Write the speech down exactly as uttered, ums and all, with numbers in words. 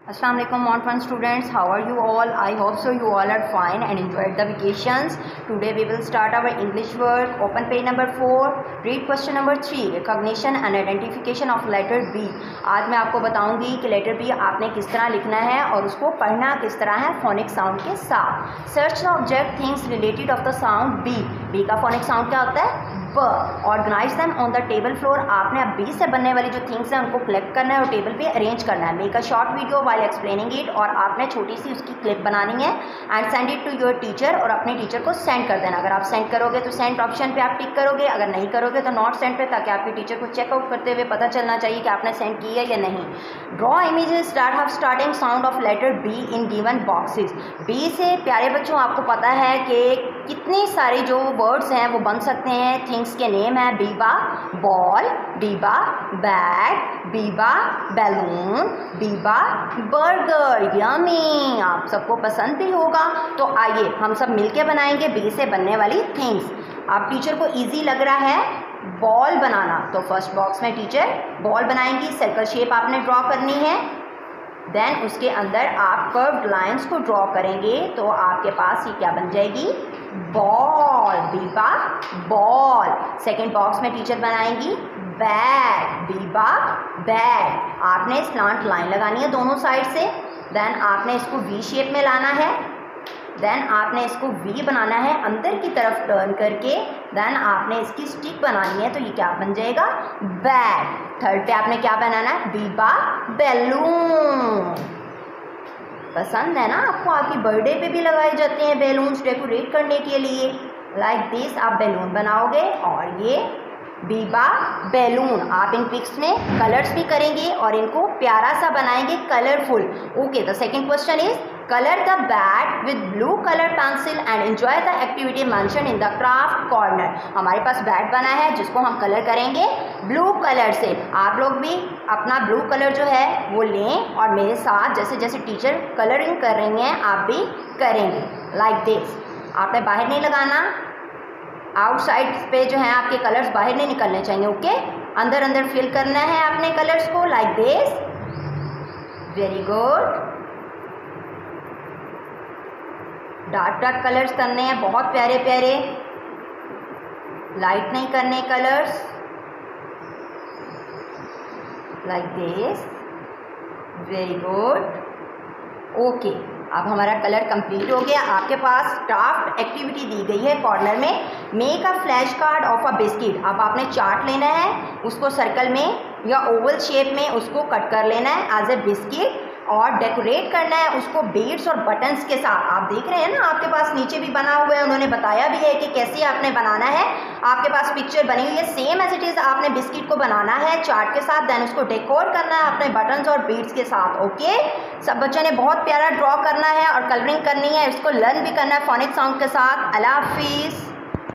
Assalamu alaikum on fun students, how are you all? I hope so you all are fine and enjoyed the vacations. Today we will start our English work. Open page number four. Read question number three. Recognition and identification of letter B. आज मैं आपको बताऊंगी कि letter B आपने किस तरह लिखना है और उसको पढ़ना किस तरह है फोनिक साउंड के साथ. Search the object things related of the sound B. B का फोनिक साउंड क्या होता है? ब. Organize them on the table floor. आपने अब बी से बनने वाली जो थिंग्स हैं उनको कलेक्ट करना है और टेबल पे अरेंज करना है. Make a short video while explaining it. और आपने छोटी सी उसकी क्लिप बनानी है and send it to your teacher और अपने टीचर को सेंड कर देना. अगर आप सेंड करोगे तो सेंड ऑप्शन पे आप टिक करोगे, अगर नहीं करोगे तो नॉट सेंड पे, ताकि आपके टीचर को चेकआउट करते हुए पता चलना चाहिए कि आपने सेंड की है या नहीं. Draw images that have starting sound of letter B in given boxes. B से प्यारे बच्चों आपको पता है कि कितने सारे जो वर्ड्स हैं वो बन सकते हैं. थिंग्स के नेम है Biba ball, Biba bat, Biba balloon, Biba burger. Yummy, आप सबको पसंद भी होगा. तो आइए हम सब मिलके बनाएंगे बी से बनने वाली थिंग्स. आप टीचर को इजी लग रहा है बॉल बनाना, तो फर्स्ट बॉक्स में टीचर बॉल बनाएंगी. सर्कल शेप आपने ड्रॉ करनी है. देन उसके अंदर आप कर्व्ड लाइंस को ड्रॉ करेंगे तो आपके पास ये क्या बन जाएगी? बॉल. बीबा बॉल. सेकेंड बॉक्स में टीचर बनाएंगी बैट. बीबा बैट. आपने स्लांट लाइन लगानी है दोनों साइड से. देन आपने इसको वी शेप में लाना है. देन आपने इसको वी बनाना है अंदर की तरफ टर्न करके. देन आपने इसकी स्टिक बनानी है तो ये क्या बन जाएगा? बैट. थर्ड पे आपने क्या बनाना है? बीबा बैलून. पसंद है ना आपको? आपकी बर्थडे पे भी लगाए जाते हैं बैलून्स डेकोरेट करने के लिए. लाइक दिस आप बैलून बनाओगे और ये बीबा बैलून. आप इन पिक्स में कलर्स भी करेंगे और इनको प्यारा सा बनाएंगे, colourful. Okay, the second question is colour the bat with blue colour pencil and enjoy the activity mention in the craft corner. हमारे पास बैट बना है जिसको हम कलर करेंगे ब्लू कलर से. आप लोग भी अपना ब्लू कलर जो है वो लें और मेरे साथ जैसे जैसे टीचर कलरिंग कर रही हैं आप भी करेंगे. Like this. आपने बाहर नहीं लगाना, आउटसाइड पे जो है आपके कलर्स बाहर नहीं निकलने चाहिए. ओके, अंदर अंदर फिल करना है आपने कलर्स को. Like this. Very good. Dark dark colours करने हैं, बहुत प्यारे प्यारे. लाइट नहीं करने colours. Like this. Very good. Okay, अब हमारा कलर कंप्लीट हो गया. आपके पास क्राफ्ट एक्टिविटी दी गई है कॉर्नर में. Make a flash card of a biscuit. अब आपने चार्ट लेना है, उसको सर्कल में या ओवल शेप में उसको कट कर लेना है एज ए बिस्किट और डेकोरेट करना है उसको बीड्स और बटन्स के साथ. आप देख रहे हैं ना आपके पास नीचे भी बना हुआ है, उन्होंने बताया भी है कि कैसे आपने बनाना है. आपके पास पिक्चर बनी हुई है सेम एज इट इज़. आपने बिस्किट को बनाना है चार्ट के साथ, देन उसको डेकोर करना है अपने बटन्स और बीड्स के साथ. ओके, सब बच्चों ने बहुत प्यारा ड्रॉ करना है और कलरिंग करनी है. इसको लर्न भी करना है फोनिक साउंड के साथ. अल्लाह हाफिज़.